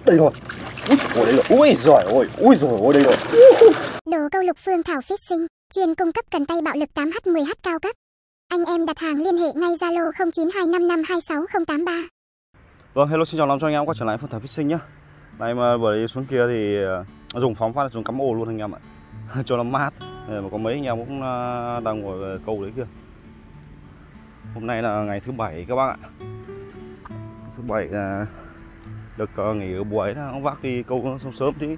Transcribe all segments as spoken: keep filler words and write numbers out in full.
Đây rồi. Úi giời, đây rồi. Ui giời ơi, ui giời ơi, đây rồi. Đồ câu lục Phương Thảo Fishing, chuyên cung cấp cần tay bạo lực tám H mười H cao cấp. Anh em đặt hàng liên hệ ngay Zalo không chín hai năm năm hai sáu không tám ba. Vâng, hello, xin chào lòng cho anh em quay trở lại Phương Thảo Fishing nhá. Này mà vừa đi xuống kia thì dùng phóng phát xuống cắm ồ luôn anh em ạ. Cho nó mát. Mà có mấy anh em cũng đang ngồi câu đấy kia. Hôm nay là ngày thứ bảy các bác ạ. Thứ bảy là được nghỉ ở buổi đó, ông vác đi câu nó sớm sớm tí.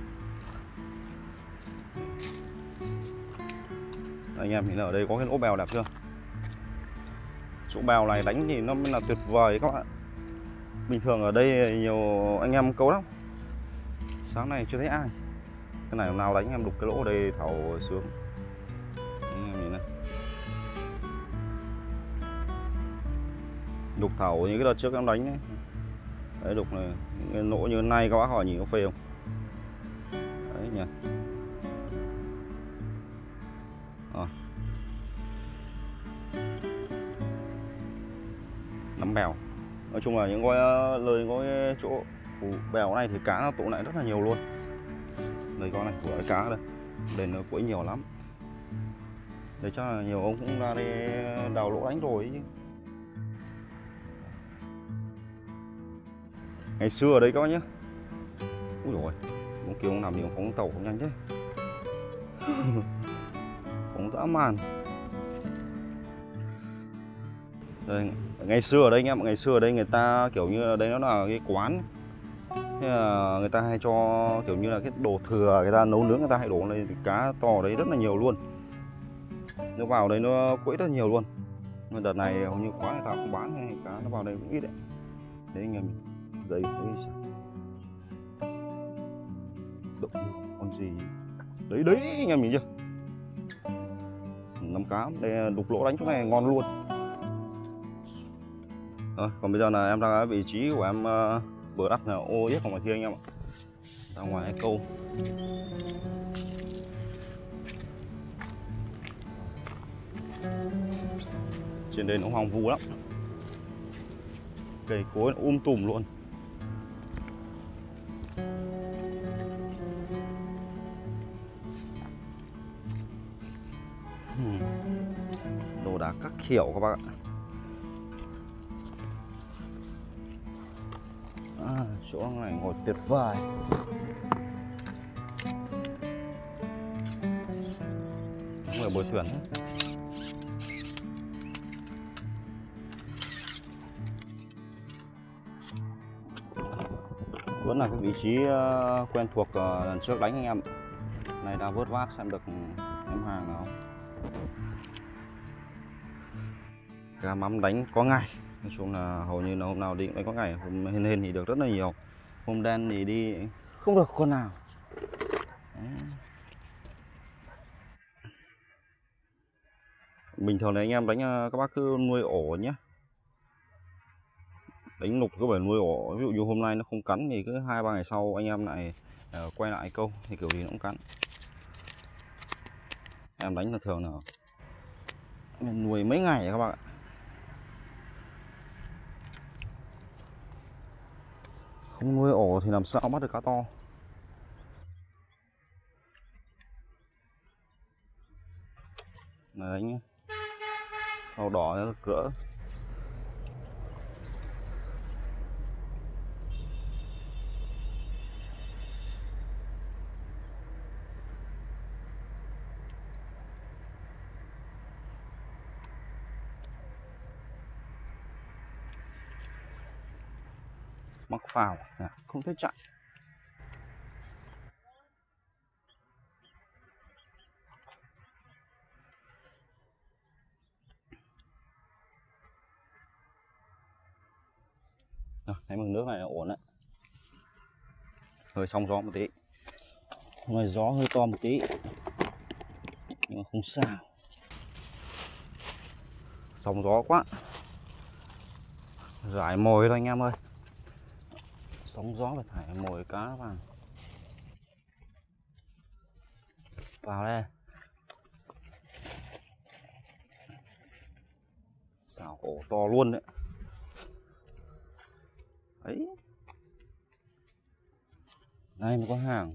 Anh em nhìn ở đây có cái lỗ bèo đẹp chưa? Chỗ bèo này đánh thì nó mới là tuyệt vời các bạn. Bình thường ở đây nhiều anh em câu lắm. Sáng nay chưa thấy ai. Cái này hôm nào đánh em đục cái lỗ đây thảo sướng. Anh em nhìn này. Đục thảo như cái đợt trước em đánh ấy. Đấy, đục này lỗ như này các bác hỏi nhìn có phê không? Đấy nhỉ. À. Nắm bèo. Nói chung là những cái lời có cái chỗ bèo này thì cá nó tụ lại rất là nhiều luôn. Đây con này của cái cá đây. Đây nó quấy nhiều lắm. Để cho là nhiều ông cũng ra đây đào lỗ đánh rồi chứ. Ngày xưa ở đây các bác nhé. Úi dồi, ông kia ông làm gì phóng tàu không nhanh thế. Phóng dã man. Đây, ngày xưa ở đây anh em, ngày xưa ở đây người ta kiểu như là đây nó là cái quán. Thế là người ta hay cho kiểu như là cái đồ thừa người ta nấu nướng người ta hay đổ lên cá to đấy rất là nhiều luôn. Nó vào đây nó quẫy rất nhiều luôn. Nhưng đợt này hầu như quán người ta không bán hay cá nó vào đây cũng ít đấy. Đấy anh em đây đấy. Động con gì đấy đấy anh em nhìn chưa? Nắm cá đây, đục lỗ đánh chỗ này ngon luôn. À, còn bây giờ là em đang ở vị trí của em uh, vừa đắp là ô yết ngoài kia anh em ạ. Ra ngoài câu. Trên đây nó hoang vu lắm. Cây cối um tùm luôn. Hmm. Đồ đạc các kiểu các bác ạ. À, chỗ này ngồi tuyệt vời. Người bồi thuyền ấy. Vẫn là cái vị trí uh, quen thuộc uh, lần trước đánh anh em. Này đã vớt vát xem được em hàng nào. Cá mắm đánh có ngày. Nói chung là hầu như là hôm nào đi cũng đánh có ngày. Hôm hên hên thì được rất là nhiều. Hôm đen thì đi không được con nào. Đấy. Bình thường là anh em đánh các bác cứ nuôi ổ nhé. Đánh lục cứ phải nuôi ổ. Ví dụ như hôm nay nó không cắn thì cứ hai ba ngày sau anh em lại uh, quay lại câu thì kiểu gì nó cũng cắn. Em đánh là thường là nuôi mấy ngày các bạn ạ. Không nuôi ổ thì làm sao bắt được cá to. Này đánh sau đỏ nó cỡ. Mắc phào không thấy chạy. Rồi, thấy mực nước này là ổn đấy. Hơi sóng gió một tí. Hôm nay gió hơi to một tí. Nhưng mà không sao. Sóng gió quá. Rải mồi thôi anh em ơi. Sóng gió phải thải mồi cá vào. Vào đây. Xào ổ to luôn đấy. Ấy. Đây mới có hàng.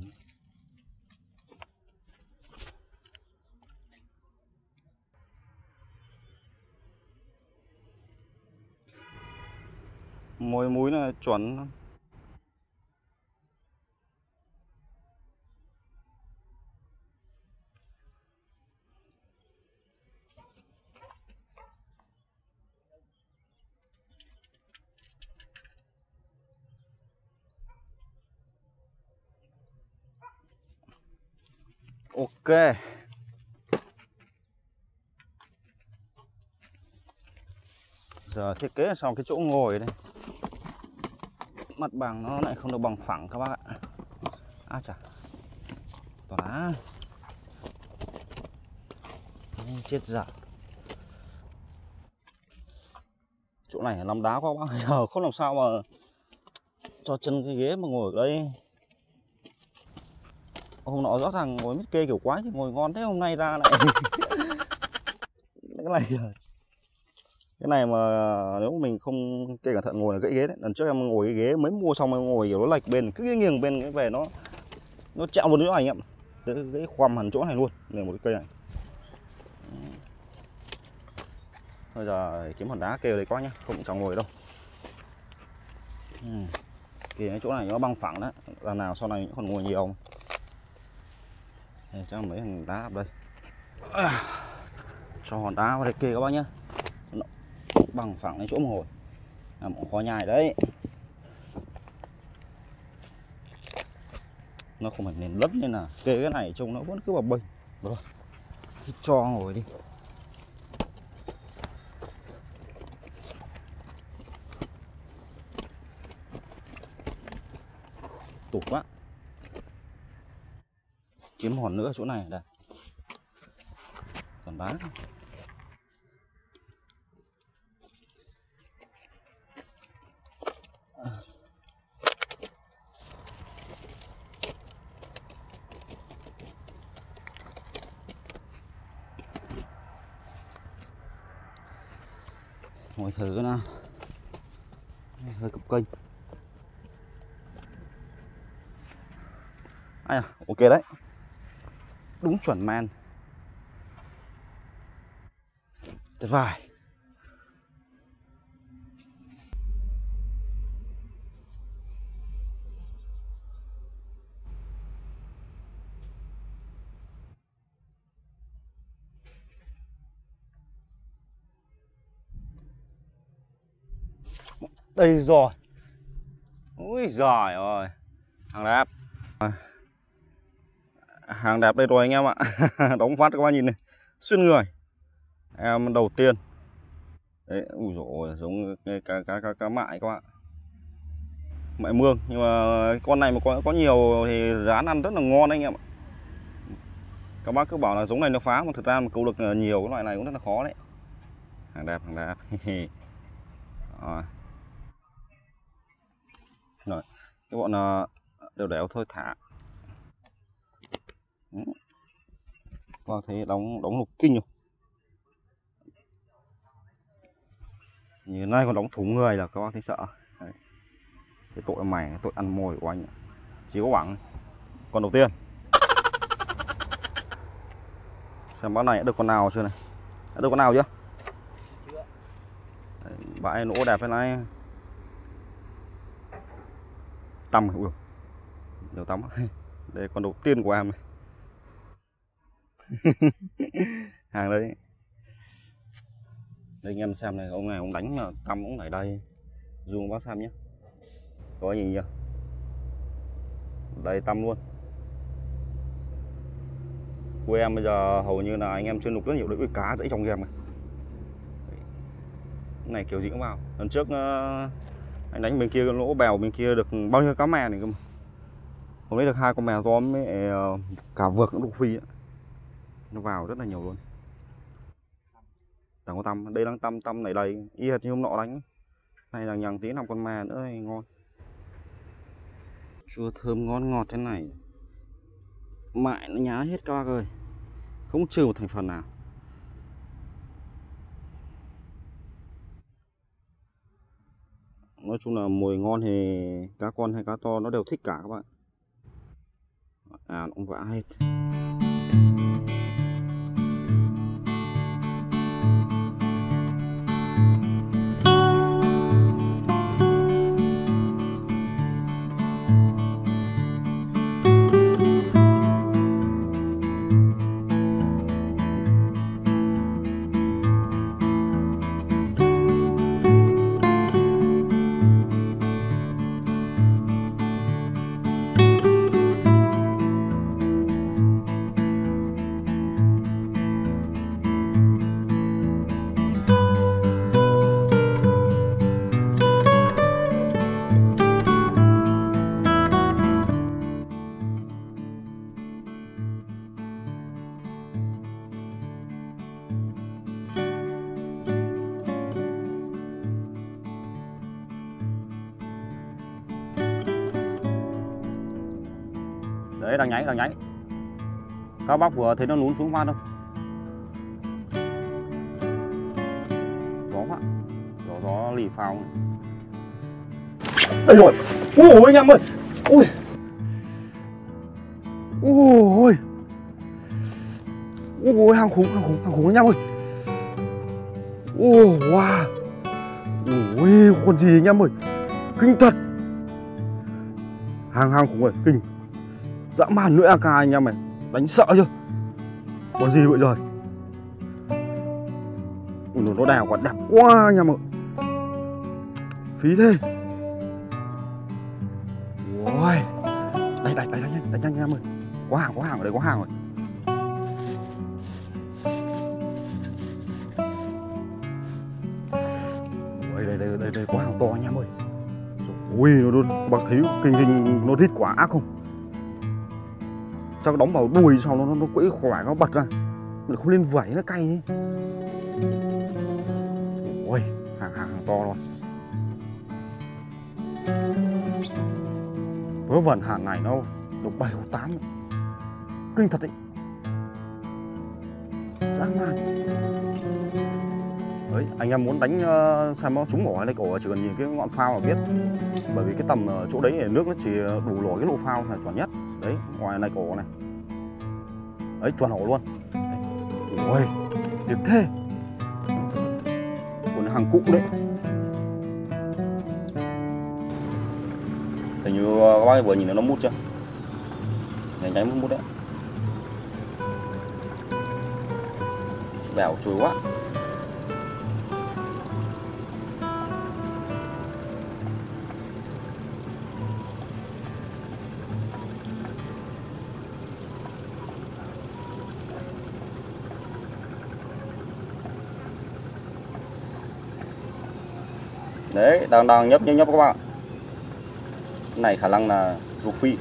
Mồi múi là chuẩn. Ok. Giờ thiết kế xong cái chỗ ngồi đây. Mặt bằng nó lại không được bằng phẳng các bác ạ. À chà. Tỏ đá. Chết dở. Chỗ này làm đá quá bác. Giờ không làm sao mà cho chân cái ghế mà ngồi ở đây. Hôm nọ rõ ràng ngồi mít kê kiểu quái thì ngồi ngon thế, hôm nay ra lại cái này cái này mà nếu mình không kê cẩn thận ngồi là gãy ghế đấy. Lần trước em ngồi cái ghế mới mua xong em ngồi kiểu nó lệch bên, cứ nghiêng bên cái về nó nó chạm vào chỗ này em, cái khoằm hẳn chỗ này luôn, này một cái cây này. Bây giờ kiếm hòn đá kê ở đây quá nhá, không chẳng ngồi đâu. Ừ. Thì cái chỗ này nó bằng phẳng đấy, lần nào sau này còn ngồi nhiều. Đây, chắc mấy hòn đá ở đây. À, cho hòn đá vào đây kê các bác nhá, nó bằng phẳng cái chỗ ngồi, làm khó nhai đấy. Nó không phải nền đất nên là kê cái này trông nó vẫn cứ bập bênh. Rồi, cho ngồi đi. Tụt quá. Kiếm hòn nữa ở chỗ này đây. Còn đá. Ngồi thử cái nào. Hơi cập kênh. À, ok đấy. Đúng chuẩn man. Tuyệt vời. Đây rồi. Ui giời ơi. Hàng đẹp. Hàng đẹp đây rồi anh em ạ. Đóng phát các bạn nhìn này. Xuyên người. Em đầu tiên. Đấy, ui dồi ôi, giống cái cá, cá, cá, cá mại các bạn. Mại mương. Nhưng mà con này mà có, có nhiều thì rán ăn rất là ngon đấy anh em ạ. Các bác cứ bảo là giống này nó phá, mà thực ra mà câu được nhiều cái loại này cũng rất là khó đấy. Hàng đẹp, hàng đẹp. Rồi. Rồi. Cái bọn đều đéo thôi thả. Các bác thấy đóng đóng lục kinh rồi. Như nay còn đóng thủng người là các bác thấy sợ. Đấy. Cái tội mày, cái tội ăn mồi của anh chỉ có bảng. Con đầu tiên. Xem bác này đã được con nào chưa này. Đã được con nào chưa? Chưa. Đấy, bãi nỗ đẹp thế này. Tăm, ui, nhiều tắm. Đây con đầu tiên của em này. Hàng đấy. Đây anh em xem này, ông này ông đánh mà tăm ông này đây. Zoom bác xem nhé. Có gì nhỉ? Đây tăm luôn. Của em bây giờ hầu như là anh em chưa nục rất nhiều đứa cá dãy trong game này. Cái này kiểu gì cũng vào. Lần trước uh, anh đánh bên kia lỗ bèo bên kia được bao nhiêu cá mè này cơ mà. Hôm nay được hai con mèo to mới uh, cả vượt nó đục phi ấy. Nó vào rất là nhiều luôn. Tầm có tăm, đây đang tăm tăm này đầy, y hệt như hôm nọ đánh. Này là nhằng tí năm con mè nữa thì ngon. Chua thơm ngon ngọt thế này. Mại nó nhá hết các bác ơi. Không trừ một thành phần nào. Nói chung là mồi ngon thì cá con hay cá to nó đều thích cả các bạn. À nó cũng vã hết. Đấy, đang nháy, đang nháy. Các bác vừa thấy nó lún xuống phát không? Gió quá. Gió, gió lì phao này. Đây rồi. Ôi anh em ơi. Ôi. Ôi. Ôi hàng khủng, hàng khủng, hàng khủng anh em ơi. Ôi wow. Ôi con gì anh em ơi. Kinh thật. Hàng hàng khủng rồi, kinh. Dã man nữa a ca anh em này, đánh sợ chưa? Còn gì vậy rồi? Ui, nó đèo quả đẹp quá anh em ạ. Phí thế. Ôi. Đây đây đây đánh nhanh, đánh nhanh anh em ơi. Có hàng, có hàng ở đây, có hàng rồi. Ôi, đây đây đây đây có hàng to anh em ơi. Ui nó nó bác thấy kinh kinh nó rít quả ác không? Chắc đóng vào đuôi sau nó nó quẫy khỏe nó bật ra, mình không lên vẩy nó cay ấy. Ôi hàng hàng, hàng to luôn. Vớ vẩn hàng này nó được bảy đầu tám, kinh thật đấy, dã man. Đấy anh em muốn đánh uh, xem nó trúng mỏ hay lấy cổ chỉ cần nhìn cái ngọn phao là biết, bởi vì cái tầm uh, chỗ đấy nước nó chỉ đủ nổi cái lỗ phao là chuẩn nhất. Đấy ngoài này cổ này, ấy chuẩn hổ luôn. Ôi tiếc thế, còn hàng cũ đấy. Hình như các bác vừa nhìn nó mút chưa, nháy nháy mút mút đấy, bèo chui quá. Đấy, đang đang nhấp nhấp nhấp các bạn. Cái này khả năng là rô phi.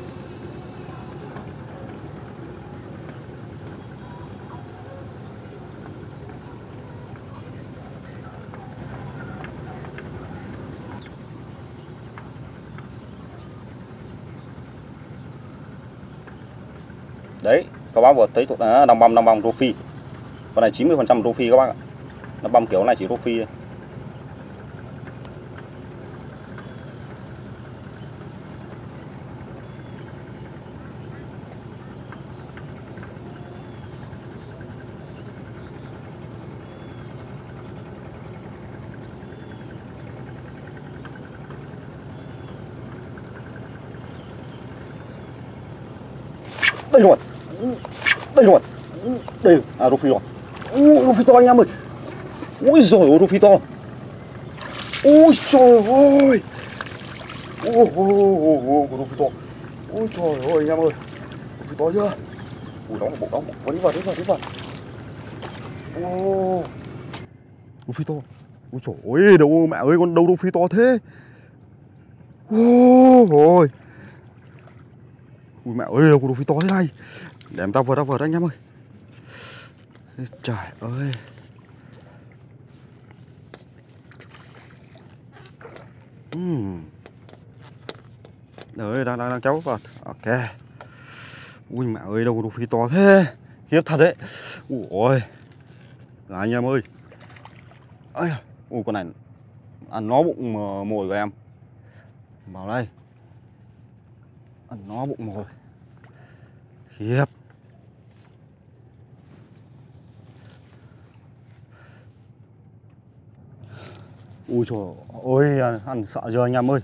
Đấy, các bác vừa thấy tụi nó đồng băm đồng băm rô phi. Con này chín mươi phần trăm rô phi các bác ạ. Nó băm kiểu này chỉ rô phi thôi. Đây rồi, đây rồi, đây à rô phi rồi. Ui rô phi to anh em ơi. Ui giời ơi rô phi to. Ui trời ơi. Ôi ôi rô phi to. Ui trời ơi anh em ơi. Rô phi to chưa? Ui đóng một bộ, đóng một bộ, đi vào, đi vào, đi vào. Ô rô phi to. Ui trời ơi đâu mẹ ơi, con đâu rô phi to thế. Ôi ui mẹ ơi đâu có đồ phi to thế này. Để em tao vượt tao vượt anh em ơi. Trời ơi. uhm. Đấy đang đang đang cháu vượt. Ok. Ui mẹ ơi đâu có đồ phi to thế. Khiếp thật đấy. Ui là anh em ơi. Ây, ui con này ăn nó bụng mồi của em. Vào đây. Ăn nó bụng mồi. Khiếp. Ui trời ơi, ăn sợ chưa anh em ơi.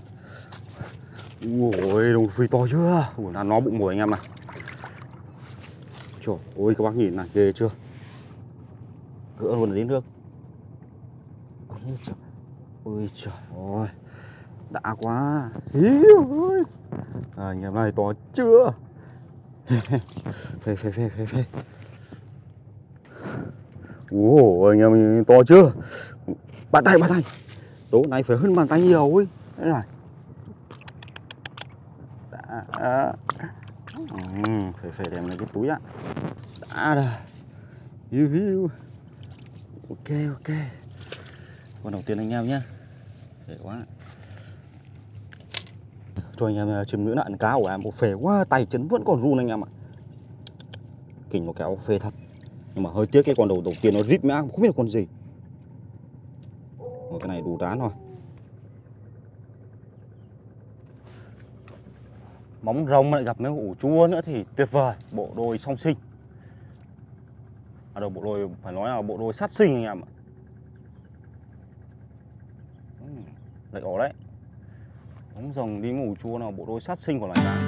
Ui đồng phi to chưa. Ui, nó nó bụng mồi anh em này. Trời ơi các bác nhìn này, ghê chưa. Gỡ luôn đến nước. Ôi trời, ôi trời ơi, đã quá. Hiu ơi. À, anh em này to chưa. Phê phê phê phê phê. Ủa anh em to chưa. Bàn tay bàn tay. Đố này phải hơn bàn tay nhiều ấy. Đấy này. Đã. Ừ, phải phải đem lấy cái túi ạ. Đã rồi. Hiu hiu. Ok ok. Con đầu tiên anh em nhé. Để quá. Cho anh em chìm ngữ nạn cá của em. Bộ phê quá, tay chân vẫn còn run anh em ạ. Kinh một kéo phê thật. Nhưng mà hơi tiếc cái con đầu đầu tiên nó rít mã, không biết là con gì. Rồi, cái này đủ tán rồi. Móng rồng lại gặp mấy ủ chua nữa thì tuyệt vời. Bộ đôi song sinh. À đâu, bộ đôi phải nói là bộ đôi sát sinh anh em ạ. Lại ổ đấy. Móng rồng đi ngủ chua nào bộ đôi sát sinh của loài cá.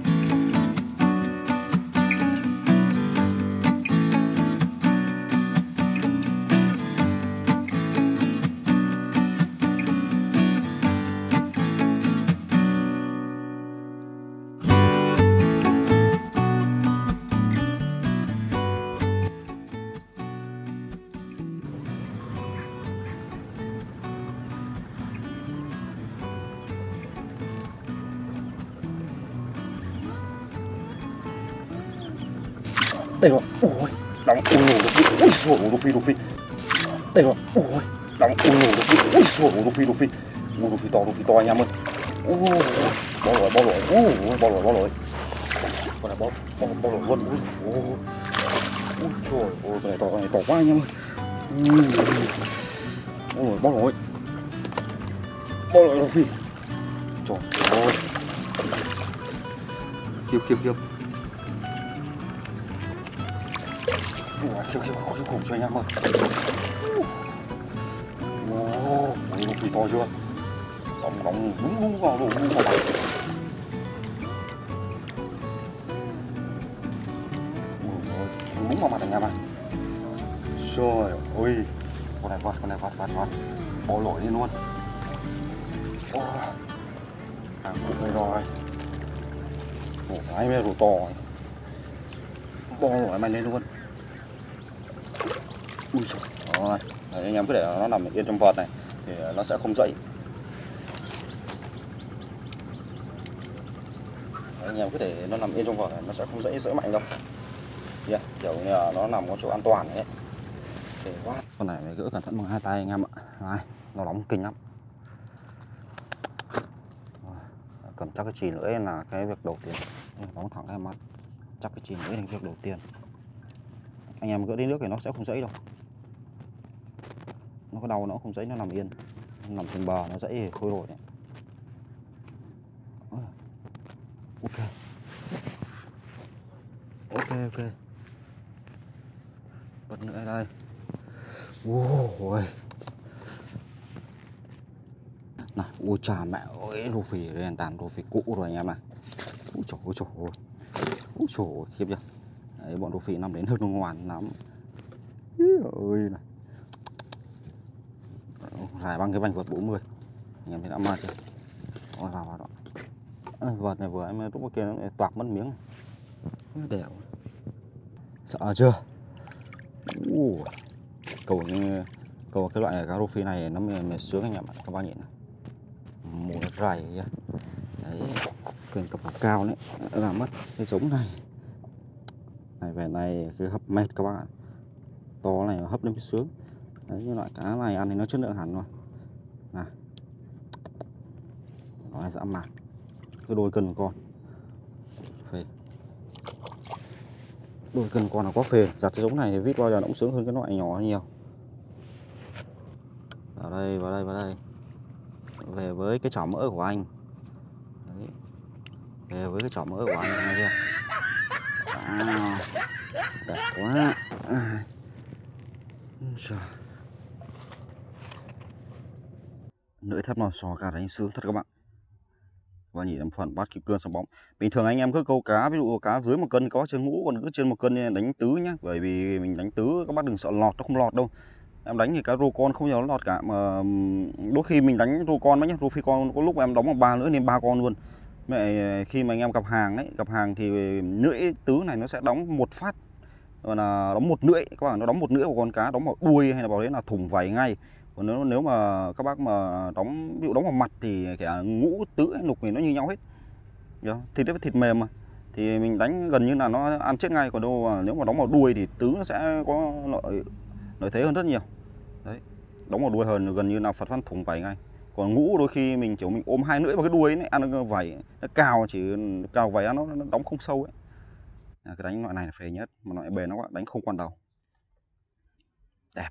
Đây rồi, ôi, đóng ôi nổ đồ phi, ôi xổ đồ phi đồ phi. Đây rồi, ôi, đóng ôi nổ đồ phi, ôi xổ đồ phi đồ phi. Ôi đồ phi to, đồ phi to anh em ơi. Ôi, bó lỗi, bó lỗi, ôi, bó lỗi, bó lỗi. Con này bó, bó, bó lỗi luôn, ôi, ôi, ôi trời ơi, con này to, con này to quá anh em ơi. Bó lỗi, bó lỗi, bó lỗi đồ phi. Trời ơi, khiếp khiếp khiếp. Khiếp khiếp khiếp khủng cho anh em ơi. Ồ, đồ phi to chưa? Đóng đóng đúng đúng vào đồ đúng vào mặt. Đúng đúng vào mặt anh em ạ. Trời ơi, con này vọt, con này vọt vọt vọt, bỏ lỗi đi luôn. Ồ, hàng cục đây rồi. Ồ, cái mới đồ to. Bỏ lỗi mày lên luôn. Ui trời ơi, đấy, anh em cứ để nó nằm yên trong vợt này thì nó sẽ không dậy. Đấy, anh em cứ để nó nằm yên trong vợt này nó sẽ không dậy dỡ mạnh đâu. Yeah, kiểu như là nó nằm có chỗ an toàn đấy. Để quá. Con này phải gỡ cẩn thận bằng hai tay anh em ạ. Này, nó nóng kinh lắm. Cầm chắc cái chì lưỡi là cái việc đầu tiên. Đóng thẳng cái mắt. Chắc cái chì lưỡi là việc đầu tiên. Anh em gỡ đi nước thì nó sẽ không dãy đâu. Nó có đau nó không dãy, nó nằm yên. Nó nằm trên bờ nó dãy thì thôi rồi đấy. Ok. Ok ok. Bật nữa đây. Ôi. Này, ôi chà mẹ ơi, rô phỉ đây là tàn rô phỉ cũ rồi anh em này. Ôi trời ơi trời ơi. Ôi trời ơi, khiếp chưa. Đấy, bọn rô phỉ nằm đến hơn nó ngoan lắm. Ôi này. Rải băng cái vành vợt bốn mươi. Anh em thấy đã mệt chưa. Ôi vào vào đó. Vợt này vừa em lúc kia nó toạc mất miếng. Đẻo. Sợ chưa. Uh, cầu cầu cái loại cá rô phi này nó mới, mới sướng anh em ạ. Các bạn nhìn này, mùa nó dày đấy, quyền cặp cao đấy là mất cái giống này này về này cái hấp mệt các bạn, to này hấp lên mới sướng đấy. Như loại cá này ăn thì nó chất lượng hẳn rồi này, nó dã man cái đôi cân con phê, đôi cân con nó có phê. Giặt cái giống này thì vít bao giờ nó cũng sướng hơn cái loại nhỏ nhiều. Vào đây vào đây vào đây về với cái chảo mỡ của anh đấy. Về với cái chảo mỡ của anh nghe chưa. Wow, đẹp quá. Trời. Lưỡi thép lò xo cá đánh sướng thật các bạn. Và nhỉ làm phần bắt kịp cơn sóng bóng. Bình thường anh em cứ câu cá, ví dụ cá dưới một cân có trên ngũ, còn cứ trên một cân đánh tứ nhá. Bởi vì mình đánh tứ các bác đừng sợ lọt, nó không lọt đâu. Em đánh thì cá rô con không bao giờ nó lọt cả, mà đôi khi mình đánh rô con đấy nhá, rô phi con có lúc em đóng bằng ba lưỡi lên ba con luôn. Mẹ khi mà anh em gặp hàng ấy, gặp hàng thì lưỡi tứ này nó sẽ đóng một phát, và là đóng một lưỡi, các bạn nó đóng một lưỡi của con cá, đóng vào đuôi hay là vào đấy là thủng vảy ngay. Còn nếu nếu mà các bác mà đóng, ví dụ đóng vào mặt thì cả ngũ tứ hay nục thì nó như nhau hết. Được. Thịt với thịt mềm mà thì mình đánh gần như là nó ăn chết ngay, còn đâu nếu mà đóng vào đuôi thì tứ nó sẽ có lợi lợi thế hơn rất nhiều. Đấy, đóng vào đuôi hơn gần như là phật phát thủng vảy ngay. Còn ngũ đôi khi mình kiểu mình ôm hai lưỡi vào cái đuôi ấy, ăn nó vảy nó cào, chỉ cào vảy nó, nó đóng không sâu ấy. À, cái đánh loại này là phê nhất, mà loại bền nó đánh không quan đầu. Đẹp.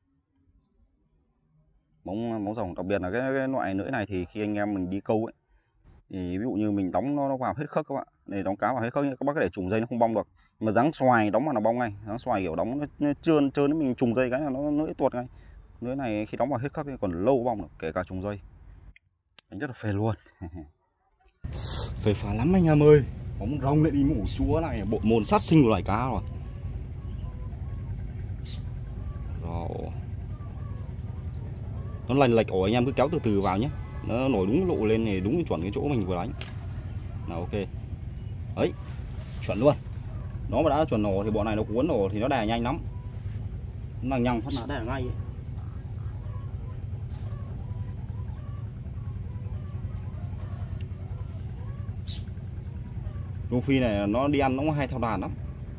Bóng bóng rồng, đặc biệt là cái, cái loại lưỡi này thì khi anh em mình đi câu ấy, thì ví dụ như mình đóng nó, nó vào hết khớp các bạn, để đóng cá vào hết khớp, các bác có để trùng dây nó không bong được. Mà dáng xoài đóng vào là bong ngay, dáng xoài kiểu đóng nó, nó trơn trơn mình trùng dây cái là nó lưỡi tuột ngay. Lưỡi này khi đóng vào hết khớp thì còn lâu bong được, kể cả trùng dây. Đánh rất là phê luôn. Phê phá lắm anh em ơi. Bóng rồng lại đi mủ chúa này, bộ môn sát sinh của loài cá rồi. Rồi. Nó lành lệch ổ anh em cứ kéo từ từ vào nhé. Nó nổi đúng lộ lên thì đúng chuẩn cái chỗ mình vừa đánh. Nào ok. Đấy, chuẩn luôn. Nó mà đã chuẩn nổ thì bọn này nó cuốn nổ thì nó đè nhanh lắm. Nó lằng nhằng phát là đè ngay ấy. Rô phi này nó đi ăn nó hay theo đàn lắm.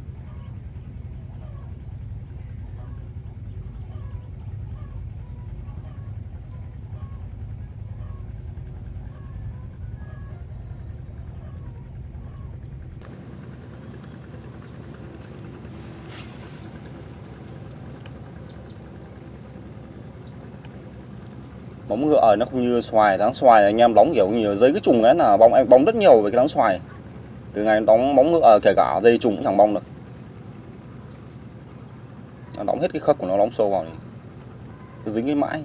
Bóng ngựa nó không như xoài, dáng xoài anh em đóng kiểu như dây cái trùng ấy là bóng em bóng rất nhiều về cái dáng xoài. Từ ngày đóng bóng ngựa kể cả dây trùng cũng chẳng bong được. Nó đóng hết cái khớp của nó đóng sâu vào thì cứ dính cái mãi.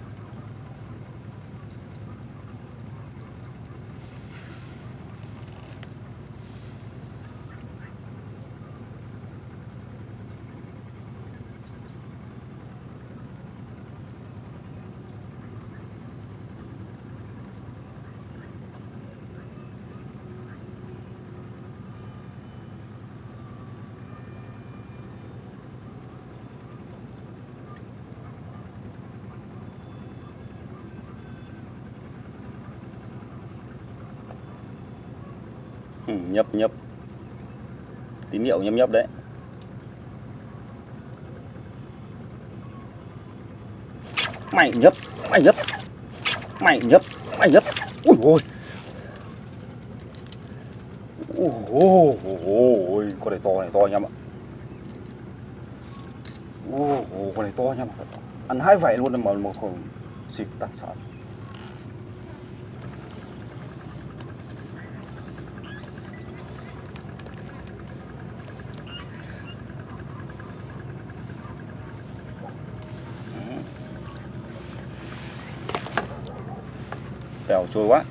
Ừ, nhấp nhấp tín hiệu nhấp nhấp đấy. Mày nhấp, mày nhấp, mày nhấp, mày nhấp. Ui ôi, ôi ôi, con này to này to anh em ạ. Ôi con này to anh em ạ, ăn hai vảy luôn mà một con xịt tạt sạn. Bèo trôi quá.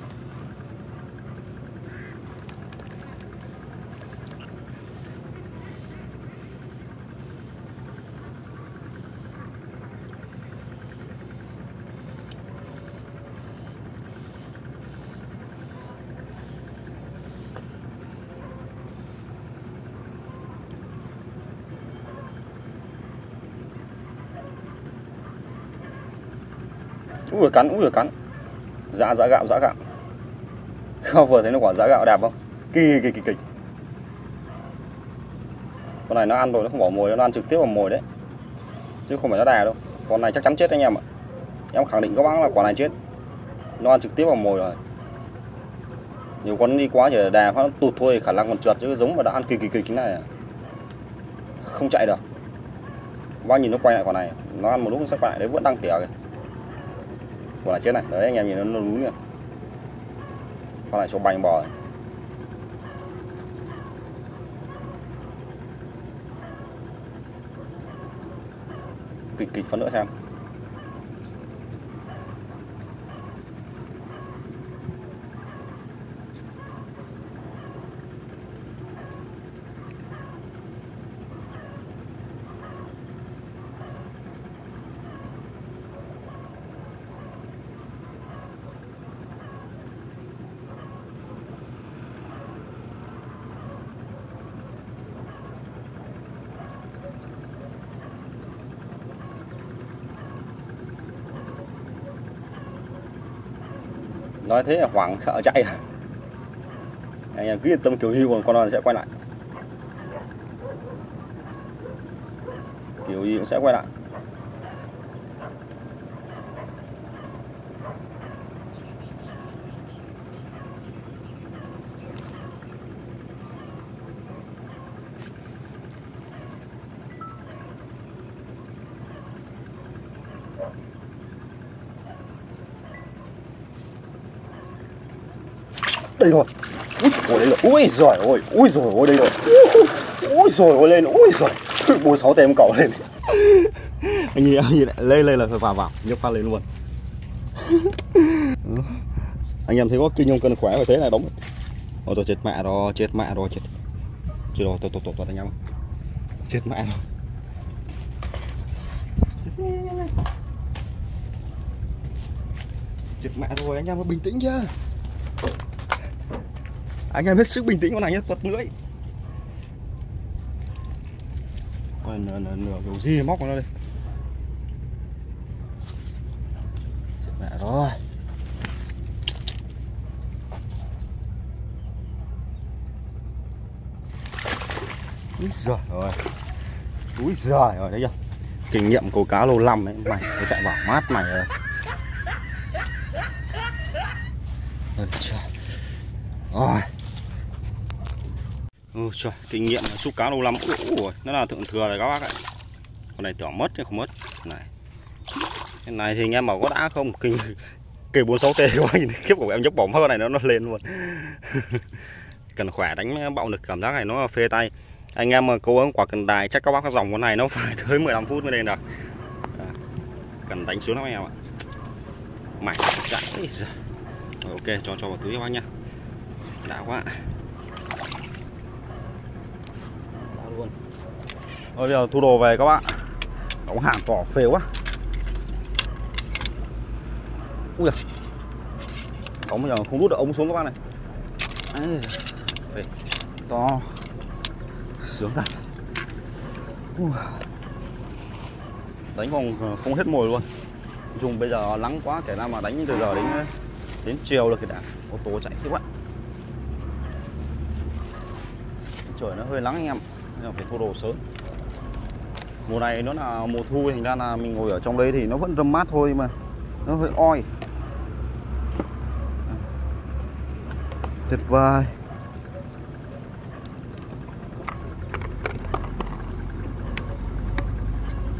Ui cắn, ui cắn. Dã dã gạo, dã gạo. Không vừa thấy nó quả dã gạo đẹp không? Kỳ kỳ kỳ kỳ. Con này nó ăn rồi, nó không bỏ mồi, nó ăn trực tiếp vào mồi đấy. Chứ không phải nó đè đâu. Con này chắc chắn chết anh em ạ. Em khẳng định các bác là quả này chết. Nó ăn trực tiếp vào mồi rồi. Nhiều con đi quá chỉ đè phát nó tụt thôi, khả năng còn trượt, chứ giống mà đã ăn kỳ kỳ kỳ cái này không chạy được. Bác nhìn nó quay lại quả này, nó ăn một lúc nó sẽ quay lại đấy, vẫn đang tỉa kìa. Quả này chết này, đấy anh em nhìn nó nó lún kìa. Con này cho bành bò. kịch kịch phần nữa xem. Nói thế là hoảng sợ chạy. Anh em cứ yên tâm, kiểu gì còn con nó sẽ quay lại. Kiểu gì cũng sẽ quay lại. Đây rồi. Úi dồi đây rồi. Ui giời ơi. Ui giời ơi đây rồi. Ui giời ơi lên. Ui giời. Bốn sáu tem cậu lên. Anh nhìn anh nhìn lên lên là phải vào vào nhấc phát lên luôn. Anh em thấy có kinh không, cân khỏe phải thế này đóng. Ôi tôi chết mẹ rồi, chết mẹ rồi, chết. Chết rồi, tôi tôi tôi tôi anh em. Chết mẹ rồi. Chết mẹ rồi, anh em bình tĩnh chưa? Anh em hết sức bình tĩnh con này nhé, tuột lưỡi. Ôi, nửa, nửa, nửa kiểu gì móc vào nó đây. Chết mẹ rồi. Úi giời ơi. Úi giời ơi, đấy chưa? Kinh nghiệm câu cá lâu năm ấy, mày phải chạy vào mát mày rồi. Ôi trời. Rồi. Ôi trời, kinh nghiệm xúc cá lâu lắm. Ui, nó là thượng thừa này các bác ạ. Con này tưởng mất chứ không mất. Này. Cái này thì anh em bảo có đã không? Kinh kỳ bốn sáu T quá, nhìn kiếp của em nhấc bỏng hơn này nó nó lên luôn. Cần khỏe đánh bạo lực cảm giác này nó phê tay. Anh em mà cố ứng quả cần đài chắc các bác dòng con này nó phải tới mười lăm phút mới lên được. Cần đánh xuống lắm anh em ạ. Mày chạy. Ok, cho cho vào túi các bác nhá. Đã quá. Đã luôn. Rồi bây giờ thu đồ về các bạn. Đóng hàng cỏ phê quá. Ui giời. Đóng bây giờ không rút được ống xuống các bạn này. Đấy, phê to. Sướng thật. Đánh không không hết mồi luôn. Dùng bây giờ nắng quá, kể nào mà đánh từ giờ đến đến chiều là cái đã ô tô chạy tiếp quá. Trời nó hơi nắng anh em, nên phải thu đồ sớm. Mùa này nó là mùa thu, thành ra là mình ngồi ở trong đây thì nó vẫn râm mát thôi mà nó hơi oi. Tuyệt vời.